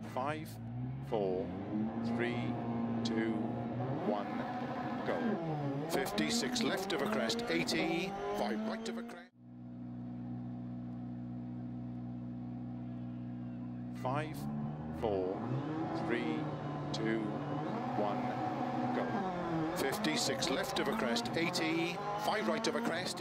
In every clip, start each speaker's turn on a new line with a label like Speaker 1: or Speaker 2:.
Speaker 1: 5, 4, 3, 2, 1, go. 56 left of a crest, 80, 5 right of a crest. 5, 4, 3, 2, 1, go. 56 left of a crest, 80, 5 right of a crest.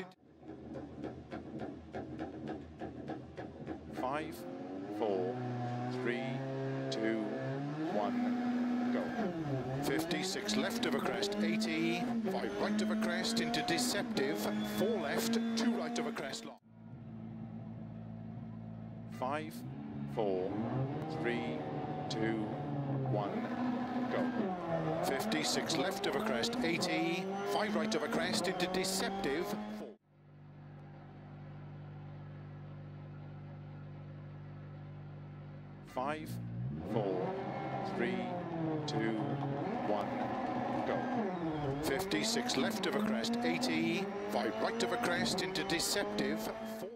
Speaker 1: 5, 4, 3, 2, 1, go. 56 left of a crest, 80, 5 right of a crest into deceptive, 4 left, 2 right of a crest long. 5, 4, 3, 2, 1, go. 56 left of a crest, 80, 5 right of a crest into deceptive, 4. 5, 4, 3, 2, 1, go. 56 left of a crest, 80, 5 right of a crest into deceptive, 4.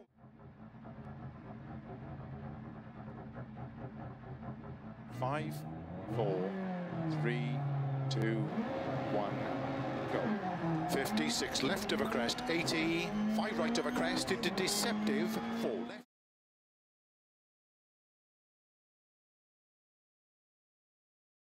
Speaker 1: 5, 4, 3, 2, 1, go. 56 left of a crest, 80, 5 right of a crest into deceptive, 4 left.